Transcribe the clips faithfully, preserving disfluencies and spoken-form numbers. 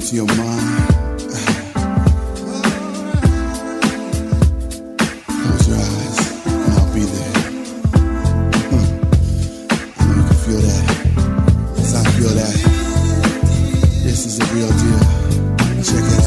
into your mind. Close your eyes, and I'll be there. I know you can feel that. Yes, I feel that. This is a real deal. Check it out.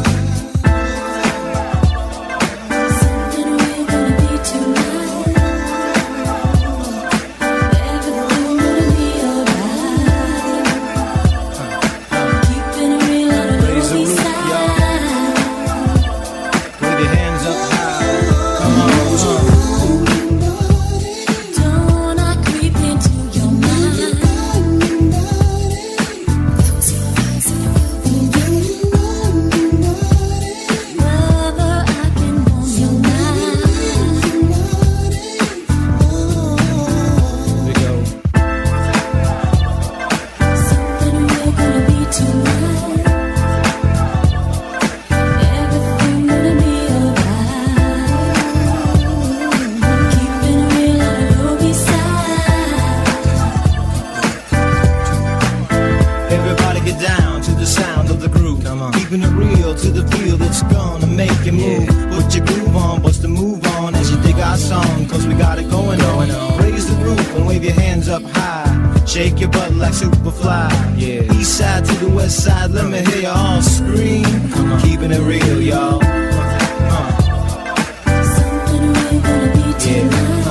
Keeping it real to the feel that's gonna make you move. Put your groove on, bust the move on as you dig our song, cause we got it going on. Raise the roof and wave your hands up high. Shake your butt like Superfly. Yeah. East side to the west side, let me hear you all scream. Keeping it real, y'all. Uh. Something we're gonna be tonight. Yeah.